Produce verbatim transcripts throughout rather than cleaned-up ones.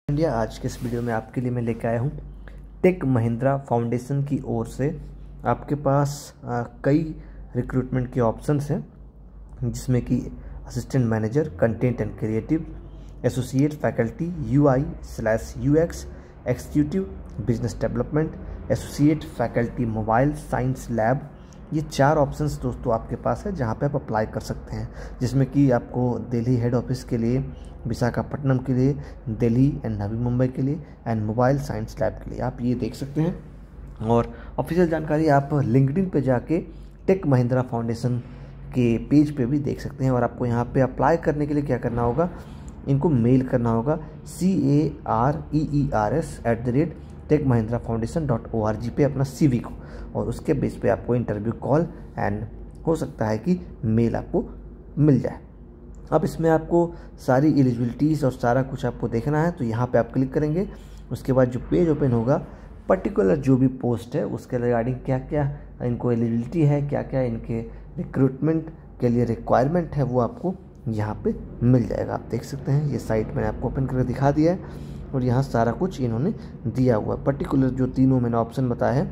India. आज के इस वीडियो में आपके लिए मैं लेकर आया हूँ टेक महिंद्रा फाउंडेशन की ओर से आपके पास आ, कई रिक्रूटमेंट के ऑप्शंस हैं, जिसमें कि assistant manager content and creative, associate faculty UI slash UX, executive business development, associate faculty mobile science lab. ये चार ऑप्शंस दोस्तों आपके पास है जहाँ पे आप अप्लाई कर सकते हैं, जिसमें कि आपको दिल्ली हेड ऑफिस के लिए, विशाखापट्टनम के लिए, दिल्ली एंड नवी मुंबई के लिए एंड मोबाइल साइंस लैब के लिए आप ये देख सकते हैं। और ऑफिशियल जानकारी आप लिंक्डइन पे जाके टेक महिंद्रा फाउंडेशन के पेज पे भी देख सकते हैं। और आपको यहाँ पे अप्लाई करने के लिए क्या करना होगा, इनको मेल करना होगा C A R E E R S at the rate Tech Mahindra foundation dot O R G पे अपना सी वी को, और उसके बेस पे आपको इंटरव्यू कॉल एंड हो सकता है कि मेल आपको मिल जाए। अब इसमें आपको सारी एलिजिबिलिटीज़ और सारा कुछ आपको देखना है, तो यहाँ पे आप क्लिक करेंगे। उसके बाद जो पेज ओपन होगा, पर्टिकुलर जो भी पोस्ट है उसके रिगार्डिंग क्या क्या इनको एलिजिबिलिटी है, क्या क्या इनके रिक्रूटमेंट के लिए रिक्वायरमेंट है, वो आपको यहाँ पे मिल जाएगा। आप देख सकते हैं ये साइट मैंने आपको ओपन करके दिखा दिया है और यहाँ सारा कुछ इन्होंने दिया हुआ है। पर्टिकुलर जो तीनों मैंने ऑप्शन बताया है,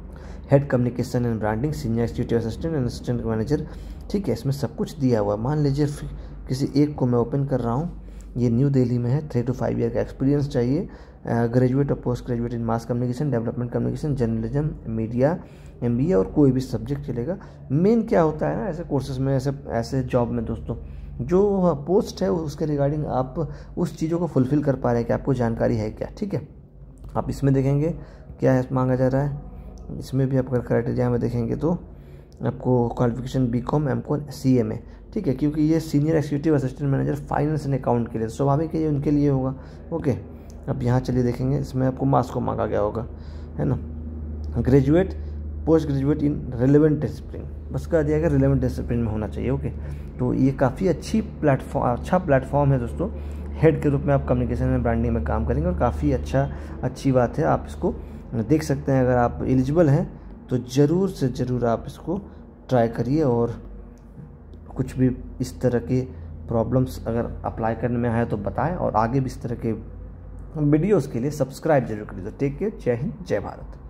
head communication and branding, senior executive assistant and assistant manager, ठीक है, इसमें सब कुछ दिया हुआ है। मान लीजिए किसी एक को मैं ओपन कर रहा हूँ, ये न्यू दिल्ली में है, थ्री टू फाइव ईयर का एक्सपीरियंस चाहिए, ग्रेजुएट और post graduate in mass communication, development communication, journalism, media, MBA और कोई भी सब्जेक्ट चलेगा। मेन क्या होता है ना ऐसे कोर्सेज में, ऐसे ऐसे जॉब में दोस्तों, जो पोस्ट है उसके रिगार्डिंग आप उस चीज़ों को फुलफिल कर पा रहे हैं कि आपको जानकारी है क्या, ठीक है। आप इसमें देखेंगे क्या है मांगा जा रहा है, इसमें भी आप अगर क्राइटेरिया में देखेंगे तो आपको qualification B com M com C M A, ठीक है, क्योंकि ये senior executive assistant manager finance and account के लिए, स्वाभाविक है ये उनके लिए होगा। ओके, अब यहाँ चलिए देखेंगे, इसमें आपको मास को मांगा गया होगा, है ना, graduate post graduate in relevant discipline, बस कह दिया गया रिलेवेंट डिसिप्लिन में होना चाहिए। ओके, तो ये काफ़ी अच्छी प्लेटफॉर्म अच्छा प्लेटफॉर्म है दोस्तों। हेड के रूप में आप कम्युनिकेशन एंड ब्रांडिंग में काम करेंगे और काफ़ी अच्छा अच्छी बात है, आप इसको देख सकते हैं। अगर आप एलिजिबल हैं तो ज़रूर से ज़रूर आप इसको ट्राई करिए, और कुछ भी इस तरह के प्रॉब्लम्स अगर अप्लाई करने में आए तो बताएं, और आगे भी इस तरह के वीडियोज़ के लिए सब्सक्राइब जरूर करिए। टेक केयर, जय हिंद, जय भारत।